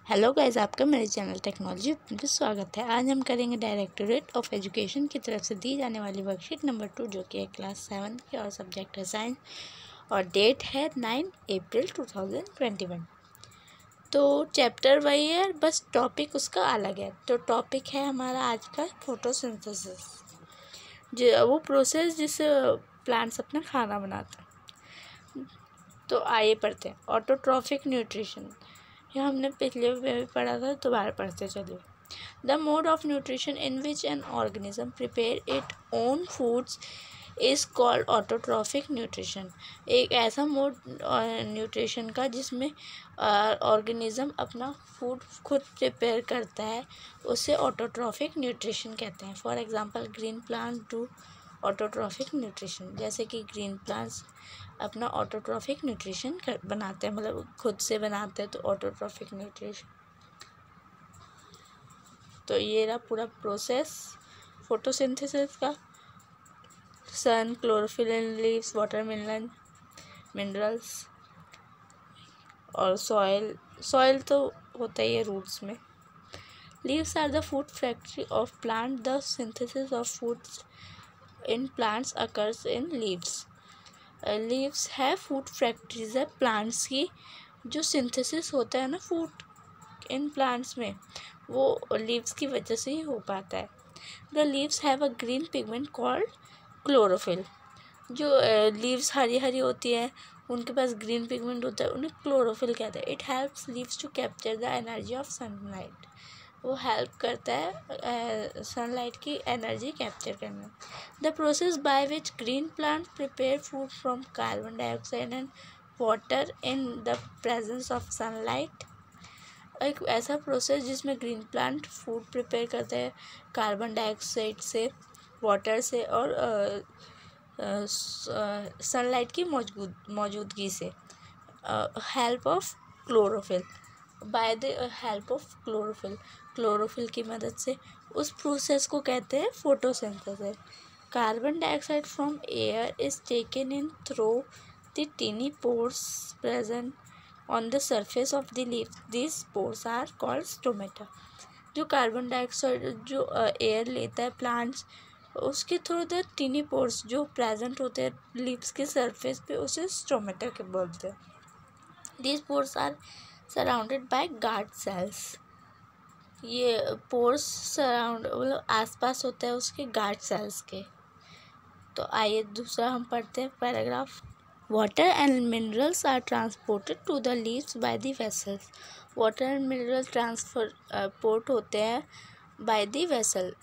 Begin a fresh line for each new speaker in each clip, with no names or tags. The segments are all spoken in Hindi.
हेलो गाइस, आपका मेरे चैनल टेक्नोलॉजी में स्वागत है। आज हम करेंगे डायरेक्टोरेट ऑफ एजुकेशन की तरफ से दी जाने वाली वर्कशीट नंबर 2, जो कि है क्लास 7 की और सब्जेक्ट है साइंस और डेट है 9 अप्रैल 2021। तो चैप्टर वही है, बस टॉपिक उसका अलग है। तो टॉपिक है हमारा आज का फोटोसिंथेसिस, जो वो प्रोसेस जिससे प्लांट्स अपना खाना बनाते हैं। तो आइए पढ़ते हैं। ऑटोट्रॉफिक न्यूट्रिशन, यह हमने पिछले में भी पढ़ा था, दोबारा पढ़ते चलिए। The mode of nutrition in which an organism prepare it own foods is called autotrophic nutrition. एक ऐसा मोड न्यूट्रिशन का जिसमें ऑर्गेनिज्म अपना फूड खुद प्रिपेयर करता है, उसे ऑटोट्रॉफिक न्यूट्रिशन कहते हैं। For example, green plant do autotrophic nutrition, जैसे कि ग्रीन प्लांट्स अपना ऑटोट्रॉफिक न्यूट्रिशन बनाते हैं, मतलब खुद से बनाते हैं, तो ऑटोट्रॉफिक न्यूट्रिशन। तो ये रहा पूरा प्रोसेस फोटोसिंथेसिस का। Sun, chlorophyll in leaves, water minerals और सॉइल तो होता ही है रूट्स में। Leaves are the food factory of plant. The synthesis of foods in plants occurs in leaves. Leaves है फूड फैक्ट्रीज है प्लांट्स की। जो सिंथेसिस होता है ना फूड इन प्लांट्स में, वो लीव्स की वजह से ही हो पाता है। The leaves have a green pigment called chlorophyll. जो लीव्स हरी हरी होती है, उनके पास ग्रीन पिगमेंट होता है, उन्हें क्लोरोफिल कहते हैं। It helps leaves to capture the energy of sunlight. वो हेल्प करता है सनलाइट की एनर्जी कैप्चर करने। The process by which green plant prepare food from carbon dioxide and water in the presence of sunlight. एक ऐसा प्रोसेस जिसमें ग्रीन प्लांट फूड प्रिपेयर करते हैं कार्बन डाइऑक्साइड से, वाटर से और सनलाइट की मौजूदगी से। Help of chlorophyll, by the help of chlorophyll की मदद से। उस प्रोसेस को कहते हैं photosynthesis. Carbon dioxide from air is taken in through the tiny pores present on the surface of the leaf. This pores are called stomata. जो कार्बन डाइऑक्साइड जो एयर लेता है प्लांट्स, उसके थ्रू द टीनी पोर्स जो प्रेजेंट होते हैं लीव्स के सरफेस पे, उसे स्टोमेटा के बोलते हैं। These pores are surrounded by guard cells. ये पोर्स सराउंड मतलब आसपास होता है उसके गार्ड सेल्स के। तो आइए दूसरा हम पढ़ते हैं paragraph. Water and minerals are transported to the leaves by the vessels. Water and mineral transport होते हैं by the vessel.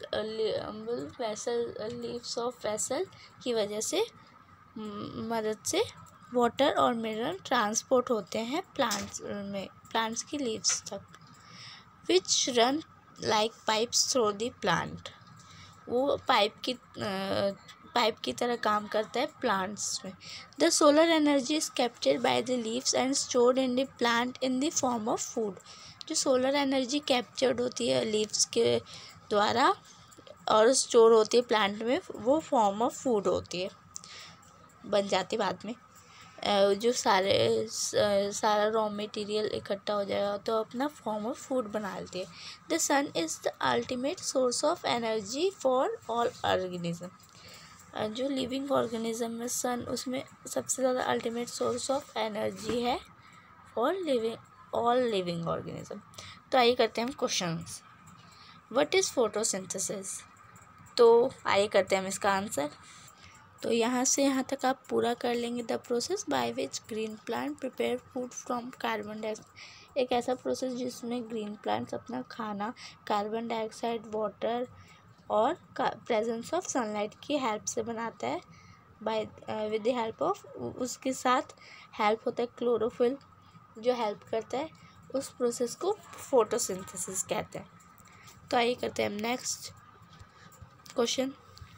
Leaves of vessel की वजह से मदद से वाटर और मिनरल ट्रांसपोर्ट होते हैं प्लांट्स की लीव्स तक। Which run like pipes through the plant. वो पाइप की तरह काम करता है प्लांट्स में। The solar energy is captured by the leaves and stored in the plant in the form of food. जो सोलर एनर्जी कैप्चर्ड होती है लीव्स के द्वारा और स्टोर होती है प्लांट में, वो फॉर्म ऑफ फूड होती है, बन जाती बाद में। जो सारा रॉ मटेरियल इकट्ठा हो जाएगा तो अपना फॉर्म ऑफ फूड बना लेती है। The sun is the ultimate source of energy for all organism. जो लिविंग ऑर्गेनिज्म में सन उसमें सबसे ज़्यादा अल्टीमेट सोर्स ऑफ एनर्जी है फॉर ऑल लिविंग ऑर्गेनिज्म। तो आइए करते हैं हम क्वेश्चंस। What is photosynthesis? तो आइए करते हैं हम इसका आंसर। तो यहाँ से यहाँ तक आप पूरा कर लेंगे। The process by which green plant prepare food from carbon dioxide. एक ऐसा प्रोसेस जिसमें ग्रीन प्लांट्स अपना खाना कार्बन डाइऑक्साइड, वाटर और प्रेजेंस ऑफ सनलाइट की हेल्प से बनाता है। By with the help of, उसके साथ हेल्प होता है क्लोरोफिल जो हेल्प करता है। उस प्रोसेस को फोटोसिंथेसिस कहते हैं। तो आइए करते हैं हम next question.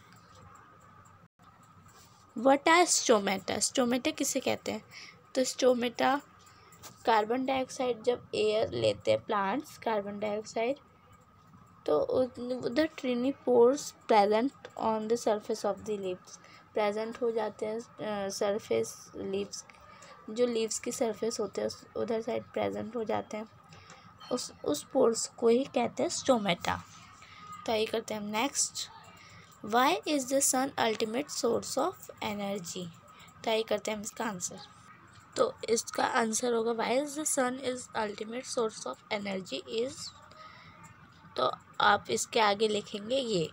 What are stomata? Stomata किसे कहते हैं? तो स्टोमेटा कार्बन डाइऑक्साइड, जब एयर लेते हैं प्लांट्स कार्बन डाइऑक्साइड, तो the tiny pores present on the surface of the leaves, present हो जाते हैं सरफेस लीव्स, जो लीव्स की सरफेस होते हैं उधर साइड प्रेजेंट हो जाते हैं। उस पोर्स को ही कहते हैं स्टोमेटा। तो आइए करते हैं हम next. Why is the sun ultimate source of energy. तो आइए करते हैं हम इसका आंसर। तो इसका आंसर होगा why is the sun is ultimate source of energy is, तो आप इसके आगे लिखेंगे ये,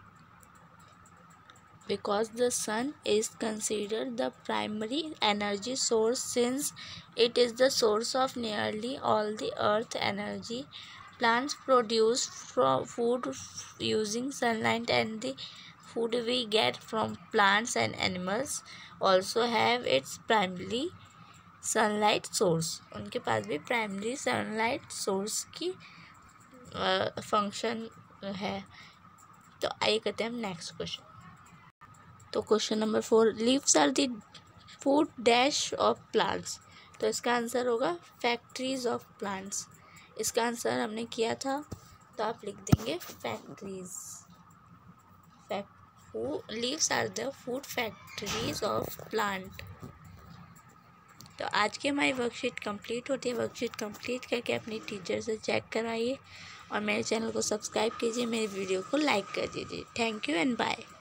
because the sun is considered the primary energy source since it is the source of nearly all the earth energy. Plants produce food using sunlight, and the food we get from plants and animals also have its primary sunlight source. उनके पास भी प्राइमरी सनलाइट सोर्स की फंक्शन है। तो आइए करते हैं हम नेक्स्ट क्वेश्चन। तो question number 4, leaves are the food dash of plants. तो इसका आंसर होगा फैक्ट्रीज ऑफ प्लांट्स। इसका आंसर हमने किया था, तो आप लिख देंगे factories. Leaves are the food factories of plant. तो आज की हमारी वर्कशीट कंप्लीट होती है। वर्कशीट कंप्लीट करके अपनी टीचर से चेक करवाइए और मेरे चैनल को सब्सक्राइब कीजिए, मेरे वीडियो को लाइक कर दीजिए। Thank you and bye.